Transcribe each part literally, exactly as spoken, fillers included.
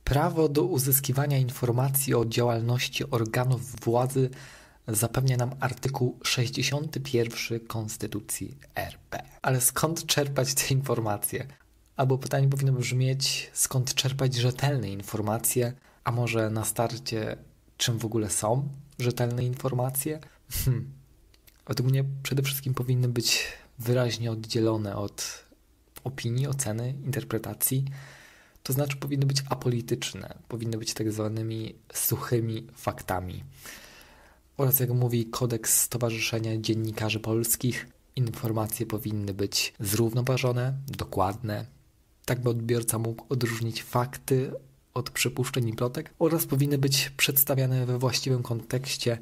Prawo do uzyskiwania informacji o działalności organów władzy zapewnia nam artykuł sześćdziesiąty pierwszy Konstytucji R P. Ale skąd czerpać te informacje? Albo pytanie powinno brzmieć, skąd czerpać rzetelne informacje, a może na starcie, czym w ogóle są rzetelne informacje? Hmm. Według mnie przede wszystkim powinny być wyraźnie oddzielone od opinii, oceny, interpretacji. To znaczy powinny być apolityczne, powinny być tak zwanymi suchymi faktami. Oraz jak mówi kodeks Stowarzyszenia Dziennikarzy Polskich, informacje powinny być zrównoważone, dokładne, tak by odbiorca mógł odróżnić fakty od przypuszczeń i plotek, oraz powinny być przedstawiane we właściwym kontekście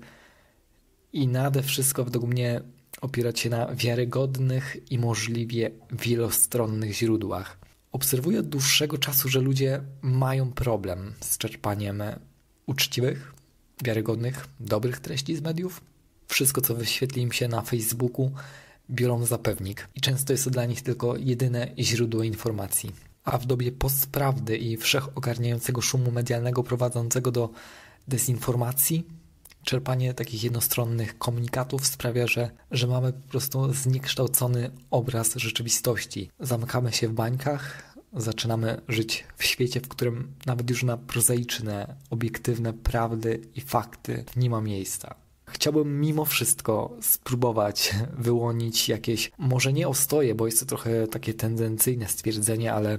i nade wszystko według mnie opierać się na wiarygodnych i możliwie wielostronnych źródłach. Obserwuję od dłuższego czasu, że ludzie mają problem z czerpaniem uczciwych, wiarygodnych, dobrych treści z mediów. Wszystko, co wyświetli im się na Facebooku, biorą za pewnik i często jest to dla nich tylko jedyne źródło informacji. A w dobie postprawdy i wszechogarniającego szumu medialnego prowadzącego do dezinformacji, czerpanie takich jednostronnych komunikatów sprawia, że, że mamy po prostu zniekształcony obraz rzeczywistości. Zamykamy się w bańkach, zaczynamy żyć w świecie, w którym nawet już na prozaiczne, obiektywne prawdy i fakty nie ma miejsca. Chciałbym mimo wszystko spróbować wyłonić jakieś, może nie ostoje, bo jest to trochę takie tendencyjne stwierdzenie, ale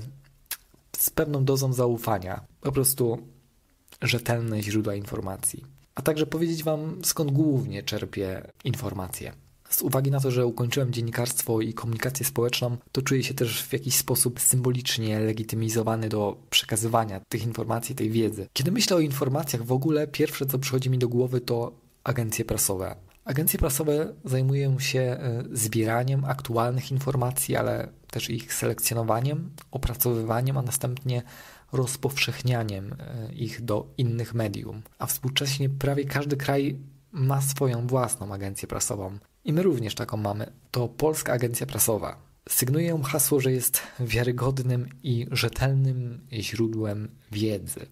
z pewną dozą zaufania. Po prostu rzetelne źródła informacji. A także powiedzieć Wam, skąd głównie czerpię informacje. Z uwagi na to, że ukończyłem dziennikarstwo i komunikację społeczną, to czuję się też w jakiś sposób symbolicznie legitymizowany do przekazywania tych informacji, tej wiedzy. Kiedy myślę o informacjach w ogóle, pierwsze co przychodzi mi do głowy to agencje prasowe. Agencje prasowe zajmują się zbieraniem aktualnych informacji, ale też ich selekcjonowaniem, opracowywaniem, a następnie rozpowszechnianiem ich do innych medium. A współcześnie prawie każdy kraj ma swoją własną agencję prasową. I my również taką mamy. To Polska Agencja Prasowa. Sygnuje ją hasło, że jest wiarygodnym i rzetelnym źródłem wiedzy.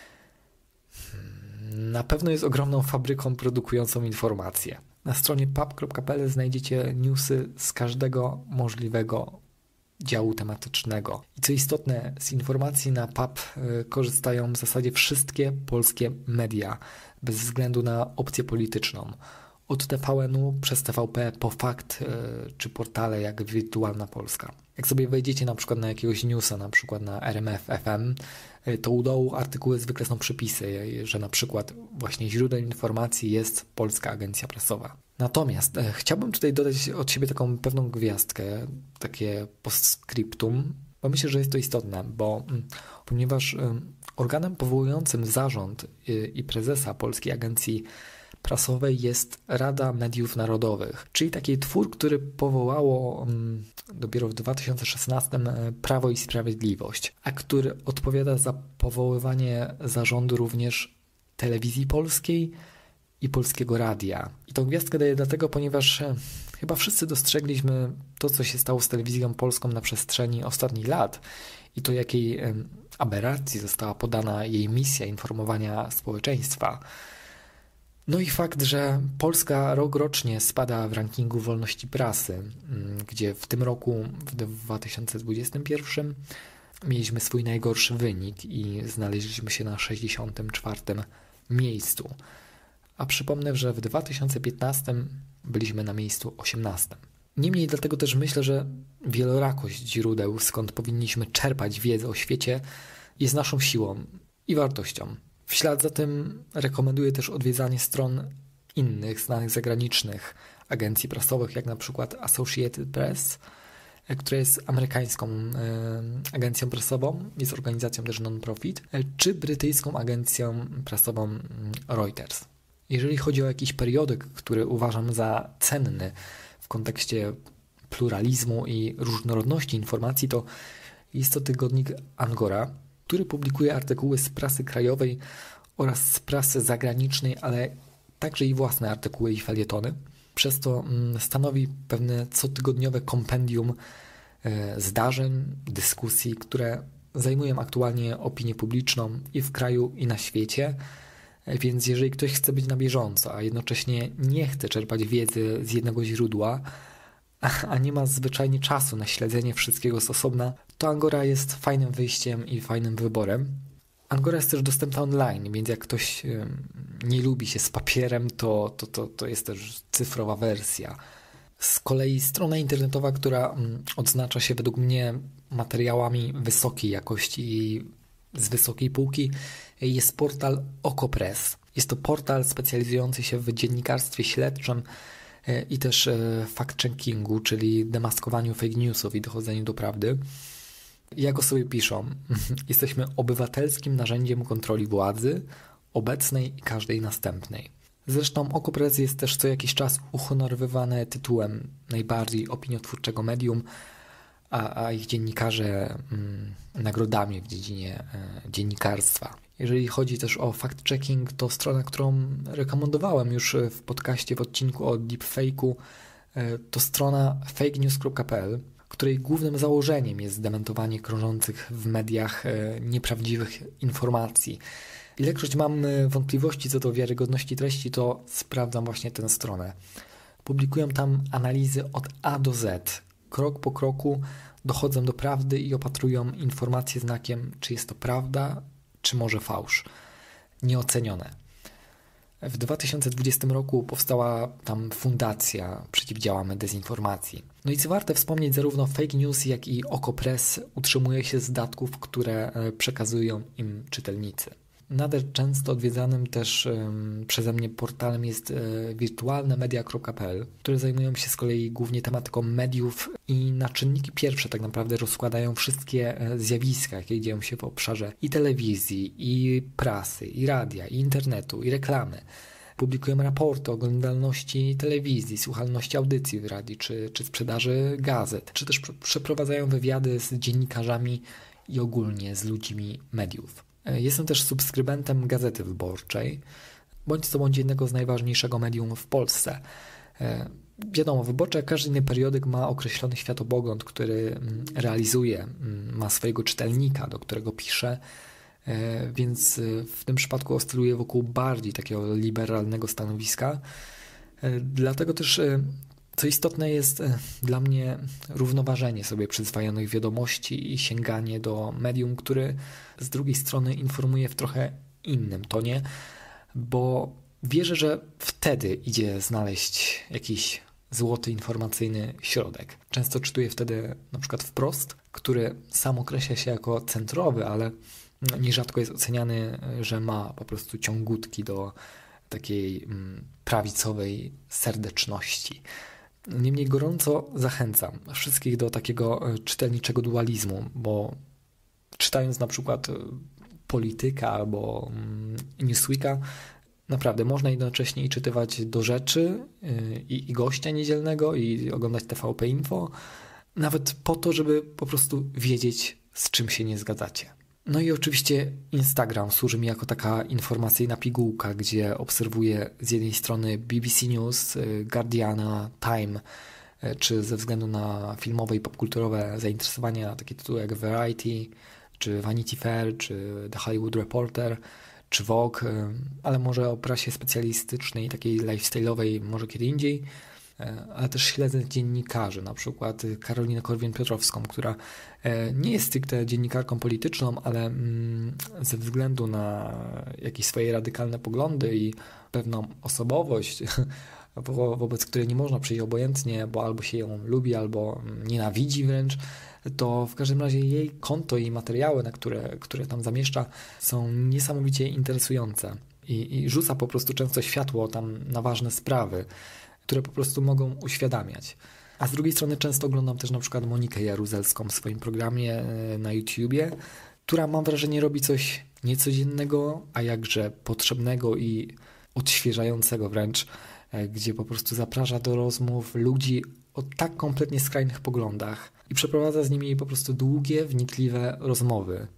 Na pewno jest ogromną fabryką produkującą informacje. Na stronie pub kropka p l znajdziecie newsy z każdego możliwego działu tematycznego. I co istotne, z informacji na P A P korzystają w zasadzie wszystkie polskie media, bez względu na opcję polityczną. Od T V N u przez T V P po Fakt czy portale jak Wirtualna Polska. Jak sobie wejdziecie na przykład na jakiegoś newsa, na przykład na R M F F M, to u dołu artykuły zwykle są przypisy, że na przykład właśnie źródłem informacji jest Polska Agencja Prasowa. Natomiast e, chciałbym tutaj dodać od siebie taką pewną gwiazdkę, takie postscriptum, bo myślę, że jest to istotne, bo m, ponieważ m, organem powołującym zarząd y, i prezesa Polskiej Agencji Prasowej jest Rada Mediów Narodowych, czyli taki twór, który powołało m, dopiero w dwa tysiące szesnastym Prawo i Sprawiedliwość, a który odpowiada za powoływanie zarządu również Telewizji Polskiej i Polskiego Radia. I tą gwiazdkę daję dlatego, ponieważ chyba wszyscy dostrzegliśmy to, co się stało z Telewizją Polską na przestrzeni ostatnich lat i to, jakiej aberracji została podana jej misja informowania społeczeństwa. No i fakt, że Polska rok rocznie spada w rankingu wolności prasy, gdzie w tym roku, w dwa tysiące dwudziestym pierwszym, mieliśmy swój najgorszy wynik i znaleźliśmy się na sześćdziesiątym czwartym miejscu. A przypomnę, że w dwa tysiące piętnastym byliśmy na miejscu osiemnastym. Niemniej dlatego też myślę, że wielorakość źródeł, skąd powinniśmy czerpać wiedzę o świecie, jest naszą siłą i wartością. W ślad za tym rekomenduję też odwiedzanie stron innych znanych zagranicznych agencji prasowych, jak na przykład Associated Press, która jest amerykańską e, agencją prasową, jest organizacją też non-profit, e, czy brytyjską agencją prasową Reuters. Jeżeli chodzi o jakiś periodyk, który uważam za cenny w kontekście pluralizmu i różnorodności informacji, to jest to tygodnik Angora, który publikuje artykuły z prasy krajowej oraz z prasy zagranicznej, ale także i własne artykuły i felietony. Przez to stanowi pewne cotygodniowe kompendium zdarzeń, dyskusji, które zajmują aktualnie opinię publiczną i w kraju, i na świecie. Więc jeżeli ktoś chce być na bieżąco, a jednocześnie nie chce czerpać wiedzy z jednego źródła, a nie ma zwyczajnie czasu na śledzenie wszystkiego z osobna, to Angora jest fajnym wyjściem i fajnym wyborem. Angora jest też dostępna online, więc jak ktoś nie lubi się z papierem, to, to, to, to jest też cyfrowa wersja. Z kolei strona internetowa, która odznacza się według mnie materiałami wysokiej jakości i z wysokiej półki, jest portal Okopress. Jest to portal specjalizujący się w dziennikarstwie śledczym i też fact-checkingu, czyli demaskowaniu fake newsów i dochodzeniu do prawdy. Jak o sobie piszą, jesteśmy obywatelskim narzędziem kontroli władzy, obecnej i każdej następnej. Zresztą Okopress jest też co jakiś czas uhonorowywane tytułem najbardziej opiniotwórczego medium, a, a ich dziennikarze mm, nagrodami w dziedzinie e, dziennikarstwa. Jeżeli chodzi też o fact-checking, to strona, którą rekomendowałem już w podcaście w odcinku o deepfake'u, e, to strona fake news kropka p l, której głównym założeniem jest zdementowanie krążących w mediach e, nieprawdziwych informacji. Ilekroć mam wątpliwości co do wiarygodności treści, to sprawdzam właśnie tę stronę. Publikują tam analizy od A do Z. Krok po kroku dochodzą do prawdy i opatrują informacje znakiem, czy jest to prawda, czy może fałsz. Nieocenione. W dwa tysiące dwudziestym roku powstała tam fundacja Przeciwdziałamy Dezinformacji. No i co warte wspomnieć, zarówno fake news, jak i Okopress utrzymuje się z datków, które przekazują im czytelnicy. Nader często odwiedzanym też um, przeze mnie portalem jest e, wirtualne media kropka p l, które zajmują się z kolei głównie tematyką mediów i na czynniki pierwsze tak naprawdę rozkładają wszystkie e, zjawiska, jakie dzieją się w obszarze i telewizji, i prasy, i radia, i internetu, i reklamy. Publikują raporty o oglądalności telewizji, słuchalności audycji w radiu, czy, czy sprzedaży gazet, czy też przeprowadzają wywiady z dziennikarzami i ogólnie z ludźmi mediów. Jestem też subskrybentem Gazety Wyborczej, bądź co bądź jednego z najważniejszego medium w Polsce. Wiadomo, Wyborcza, jak każdy inny periodyk, ma określony światopogląd, który realizuje, ma swojego czytelnika, do którego pisze, więc w tym przypadku oscyluje wokół bardziej takiego liberalnego stanowiska. Dlatego też, co istotne, jest dla mnie równoważenie sobie przyswajanych wiadomości i sięganie do medium, który z drugiej strony informuje w trochę innym tonie, bo wierzę, że wtedy idzie znaleźć jakiś złoty informacyjny środek. Często czytuję wtedy na przykład Wprost, który sam określa się jako centrowy, ale nierzadko jest oceniany, że ma po prostu ciągutki do takiej prawicowej serdeczności. Niemniej gorąco zachęcam wszystkich do takiego czytelniczego dualizmu, bo czytając na przykład Polityka albo Newsweeka, naprawdę można jednocześnie i czytywać do rzeczy i, i gościa niedzielnego i oglądać T V P Info, nawet po to, żeby po prostu wiedzieć, z czym się nie zgadzacie. No i oczywiście Instagram służy mi jako taka informacyjna pigułka, gdzie obserwuję z jednej strony B B C News, Guardiana, Time, czy ze względu na filmowe i popkulturowe zainteresowania takie tytuły jak Variety, czy Vanity Fair, czy The Hollywood Reporter, czy Vogue, ale może o prasie specjalistycznej, takiej lifestyle'owej może kiedy indziej, ale też śledzę dziennikarzy, na przykład Karolinę Korwin-Piotrowską, która nie jest stricte dziennikarką polityczną, ale ze względu na jakieś swoje radykalne poglądy i pewną osobowość, wo- wobec której nie można przyjść obojętnie, bo albo się ją lubi, albo nienawidzi wręcz, to w każdym razie jej konto i materiały, na które, które tam zamieszcza, są niesamowicie interesujące i, i rzuca po prostu często światło tam na ważne sprawy, które po prostu mogą uświadamiać. A z drugiej strony często oglądam też na przykład Monikę Jaruzelską w swoim programie na YouTubie, która, mam wrażenie, robi coś niecodziennego, a jakże potrzebnego i odświeżającego wręcz, gdzie po prostu zaprasza do rozmów ludzi o tak kompletnie skrajnych poglądach i przeprowadza z nimi po prostu długie, wnikliwe rozmowy.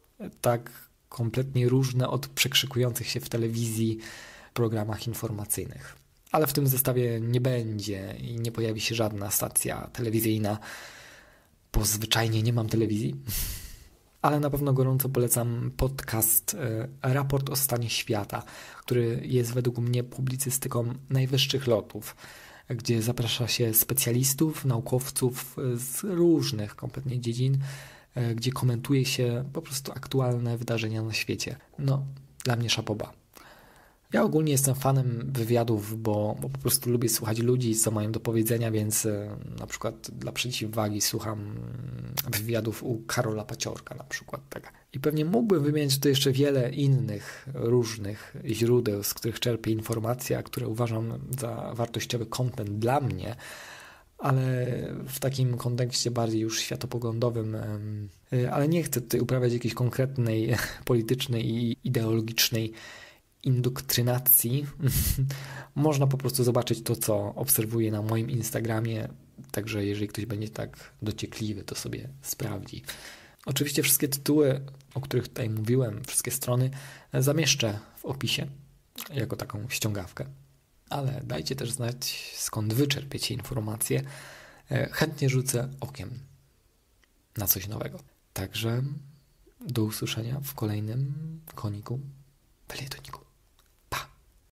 Tak kompletnie różne od przekrzykujących się w telewizji programach informacyjnych. Ale w tym zestawie nie będzie i nie pojawi się żadna stacja telewizyjna, bo zwyczajnie nie mam telewizji. ale na pewno gorąco polecam podcast Raport o stanie świata, który jest według mnie publicystyką najwyższych lotów, gdzie zaprasza się specjalistów, naukowców z różnych kompletnie dziedzin, gdzie komentuje się po prostu aktualne wydarzenia na świecie. No, dla mnie szapoba. Ja ogólnie jestem fanem wywiadów, bo, bo po prostu lubię słuchać ludzi, co mają do powiedzenia, więc na przykład dla przeciwwagi słucham wywiadów u Karola Paciorka na przykład. Tak. I pewnie mógłbym wymienić tu jeszcze wiele innych różnych źródeł, z których czerpię informacje, które uważam za wartościowy content dla mnie, ale w takim kontekście bardziej już światopoglądowym, ale nie chcę tutaj uprawiać jakiejś konkretnej politycznej i ideologicznej indoktrinacji. Można po prostu zobaczyć to, co obserwuję na moim Instagramie, także jeżeli ktoś będzie tak dociekliwy, to sobie sprawdzi. Oczywiście wszystkie tytuły, o których tutaj mówiłem, wszystkie strony zamieszczę w opisie jako taką ściągawkę, ale dajcie też znać, skąd wy czerpiecie informacje. Chętnie rzucę okiem na coś nowego. Także do usłyszenia w kolejnym koniku, felietoniku.